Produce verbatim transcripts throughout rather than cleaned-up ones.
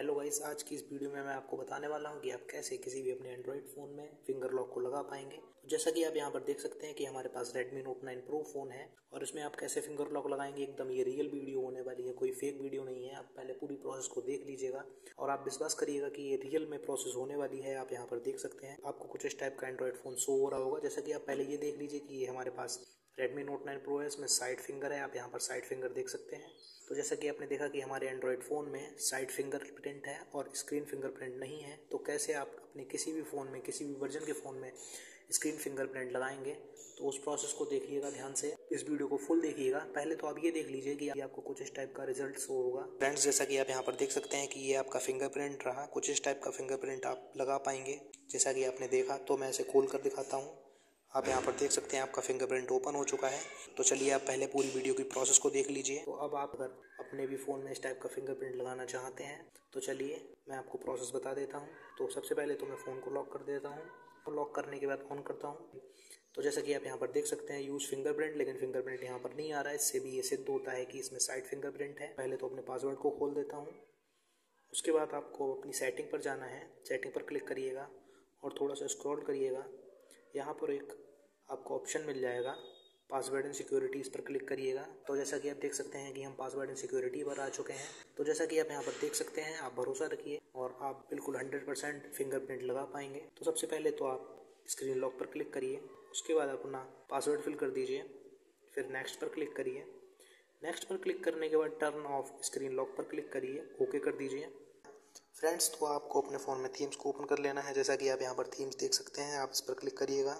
Hello guys, आज की इस वीडियो में मैं आपको बताने वाला हूं कि आप कैसे किसी भी अपने एंड्रॉयड फ़ोन में फिंगर लॉक को लगा पाएंगे। तो जैसा कि आप यहां पर देख सकते हैं कि हमारे पास Redmi Note nine Pro phone है और इसमें आप कैसे फिंगर लॉक लगाएंगे, एकदम ये रियल वीडियो होने वाली है, कोई फेक वीडियो नहीं है। आप पहले पूरी प्रोसेस को देख लीजिएगा और आप विश्वास करिएगा कि ये रियल में प्रोसेस होने वाली है। आप यहाँ पर देख सकते हैं, आपको कुछ इस टाइप का एंड्रॉयड फ़ोन शो हो रहा होगा। जैसा कि आप पहले ये देख लीजिए कि ये हमारे पास Redmi Note नाइन Pro है, इसमें साइड फिंगर है। आप यहाँ पर साइड फिंगर देख सकते हैं। तो जैसा कि आपने देखा कि हमारे एंड्रॉयड फ़ोन में साइड फिंगरप्रिंट है और स्क्रीन फिंगरप्रिंट नहीं है। तो कैसे आप अपने किसी भी फ़ोन में, किसी भी वर्जन के फ़ोन में स्क्रीन फिंगरप्रिंट लगाएंगे, तो उस प्रोसेस को देखिएगा ध्यान से। इस वीडियो को फुल देखिएगा। पहले तो आप ये देख लीजिए कि आपको कुछ इस टाइप का रिजल्ट शो होगा। फ्रेंड्स, जैसा कि आप यहाँ पर देख सकते हैं कि ये आपका फिंगरप्रिंट रहा। कुछ इस टाइप का फिंगरप्रिंट आप लगा पाएंगे जैसा कि आपने देखा। तो मैं इसे खोल कर दिखाता हूँ। आप यहाँ पर देख सकते हैं आपका फिंगरप्रिंट ओपन हो चुका है। तो चलिए आप पहले पूरी वीडियो की प्रोसेस को देख लीजिए। तो अब आप अगर अपने भी फ़ोन में इस टाइप का फिंगरप्रिंट लगाना चाहते हैं तो चलिए मैं आपको प्रोसेस बता देता हूँ। तो सबसे पहले तो मैं फ़ोन को लॉक कर देता हूँ। लॉक करने के बाद ऑन करता हूँ। तो जैसा कि आप यहाँ पर देख सकते हैं, यूज़ फिंगरप्रिंट, लेकिन फिंगरप्रिंट यहाँ पर नहीं आ रहा है। इससे भी ये सिद्ध होता है कि इसमें साइड फिंगरप्रिंट है। पहले तो अपने पासवर्ड को खोल देता हूँ। उसके बाद आपको अपनी सेटिंग पर जाना है। सेटिंग पर क्लिक करिएगा और थोड़ा सा स्क्रॉल करिएगा। यहाँ पर एक आपको ऑप्शन मिल जाएगा पासवर्ड एंड सिक्योरिटी, इस पर क्लिक करिएगा। तो जैसा कि आप देख सकते हैं कि हम पासवर्ड एंड सिक्योरिटी पर आ चुके हैं। तो जैसा कि आप यहाँ पर देख सकते हैं, आप भरोसा रखिए और आप बिल्कुल हंड्रेड परसेंट फिंगरप्रिंट लगा पाएंगे। तो सबसे पहले तो आप स्क्रीन लॉक पर क्लिक करिए। उसके बाद अपना पासवर्ड फिल कर दीजिए। फिर नेक्स्ट पर क्लिक करिए। नेक्स्ट पर क्लिक करने के बाद टर्न ऑफ स्क्रीन लॉक पर क्लिक करिए, ओके कर दीजिए। फ्रेंड्स, तो आपको अपने फ़ोन में थीम्स को ओपन कर लेना है। जैसा कि आप यहाँ पर थीम्स देख सकते हैं, आप इस पर क्लिक करिएगा।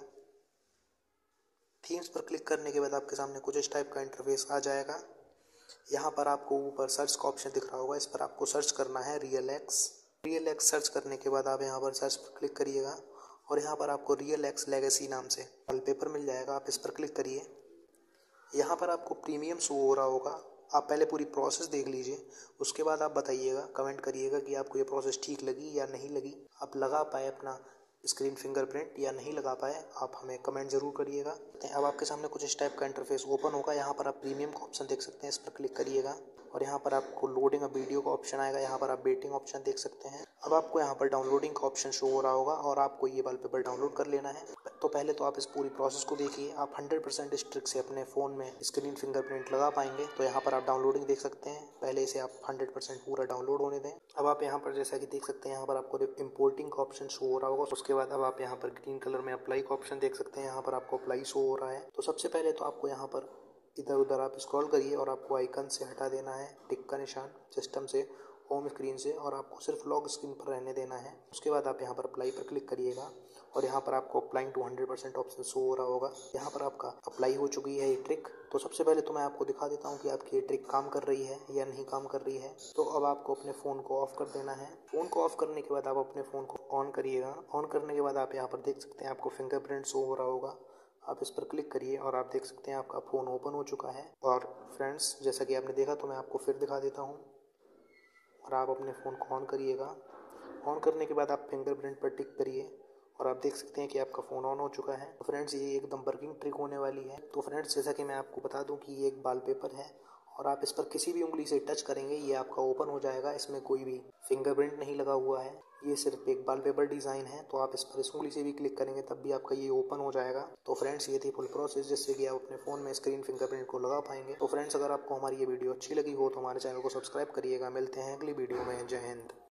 थीम्स पर क्लिक करने के बाद आपके सामने कुछ इस टाइप का इंटरफेस आ जाएगा। यहाँ पर आपको ऊपर सर्च का ऑप्शन दिख रहा होगा, इस पर आपको सर्च करना है real X. Real X search करने के बाद आप यहाँ पर सर्च पर क्लिक करिएगा और यहाँ पर आपको रियल एक्स लेगेसी नाम से वॉलपेपर मिल जाएगा। आप इस पर क्लिक करिए। यहाँ पर आपको प्रीमियम शो हो रहा होगा। आप पहले पूरी प्रोसेस देख लीजिए, उसके बाद आप बताइएगा, कमेंट करिएगा कि आपको ये प्रोसेस ठीक लगी या नहीं लगी। आप लगा पाए अपना स्क्रीन फिंगरप्रिंट या नहीं लगा पाए, आप हमें कमेंट जरूर करिएगा। अब आपके सामने कुछ इस टाइप का इंटरफेस ओपन होगा। यहाँ पर आप प्रीमियम का ऑप्शन देख सकते हैं, इस पर क्लिक करिएगा और यहाँ पर आपको लोडिंग अ वीडियो का ऑप्शन आएगा। यहाँ पर आप वेटिंग ऑप्शन देख सकते हैं। अब आपको यहाँ पर डाउनलोडिंग का ऑप्शन शो हो रहा होगा और आपको ये वॉलपेपर डाउनलोड कर लेना है। तो पहले तो आप इस पूरी प्रोसेस को देखिए। आप हंड्रेड परसेंट इस ट्रिक से अपने फ़ोन में स्क्रीन फिंगरप्रिंट लगा पाएंगे। तो यहाँ पर आप डाउनलोडिंग देख सकते हैं। पहले इसे आप हंड्रेड परसेंट पूरा डाउनलोड होने दें। अब आप यहाँ पर जैसा कि देख सकते हैं, यहाँ पर आपको इंपोर्टिंग का ऑप्शन शो हो रहा होगा। उसके बाद अब आप यहाँ पर ग्रीन कलर में अप्लाई का ऑप्शन देख सकते हैं। यहाँ पर आपको अप्लाई शो हो रहा है। तो सबसे पहले तो आपको यहाँ पर इधर उधर आप स्क्रॉल करिए और आपको आइकन से हटा देना है टिक का निशान सिस्टम से, होम स्क्रीन से, और आपको सिर्फ लॉक स्क्रीन पर रहने देना है। उसके बाद आप यहाँ पर अप्लाई पर क्लिक करिएगा और यहाँ पर आपको applying two hundred percent option show हो रहा होगा। यहाँ पर आपका अप्लाई हो चुकी है ये ट्रिक। तो सबसे पहले तो मैं आपको दिखा देता हूँ कि आपकी ये ट्रिक काम कर रही है या नहीं काम कर रही है। तो अब आपको अपने फ़ोन को ऑफ कर देना है। फ़ोन को ऑफ करने के बाद आप अपने फ़ोन को ऑन करिएगा। ऑन करने के बाद आप यहाँ पर देख सकते हैं आपको फिंगरप्रिंट शो हो रहा होगा। आप इस पर क्लिक करिए और आप देख सकते हैं आपका फ़ोन ओपन हो चुका है। और फ्रेंड्स, जैसा कि आपने देखा, तो मैं आपको फिर दिखा देता हूँ और आप अपने फ़ोन को ऑन करिएगा। ऑन करने के बाद आप फिंगरप्रिंट पर टिक करिए और आप देख सकते हैं कि आपका फ़ोन ऑन हो चुका है। तो फ्रेंड्स, ये एकदम वर्किंग ट्रिक होने वाली है। तो फ्रेंड्स, जैसा कि मैं आपको बता दूं कि ये एक वॉलपेपर है और आप इस पर किसी भी उंगली से टच करेंगे, ये आपका ओपन हो जाएगा। इसमें कोई भी फिंगरप्रिंट नहीं लगा हुआ है, ये सिर्फ एक वॉलपेपर डिज़ाइन है। तो आप इस पर इस उंगली से भी क्लिक करेंगे तब भी आपका ये ओपन हो जाएगा। तो फ्रेंड्स, ये थी फुल प्रोसेस जिससे कि आप अपने फ़ोन में स्क्रीन फिंगरप्रिंट को लगा पाएंगे। तो फ्रेंड्स, अगर आपको हमारी ये वीडियो अच्छी लगी हो तो हमारे चैनल को सब्सक्राइब करिएगा। मिलते हैं अगली वीडियो में। जय हिंद।